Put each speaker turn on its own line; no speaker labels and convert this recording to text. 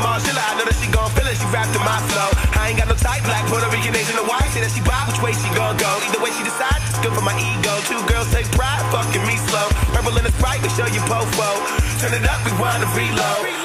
Marshall, I know that she gon' feel it, she wrapped in my flow. I ain't got no type, black, Puerto Rican, Asian, or white. Say that she vibe, which way she gon' go. Either way she decide, it's good for my ego. Two girls take pride, fucking me slow. Purple in the Sprite, we show you pofo. Turn it up, rewind and reload.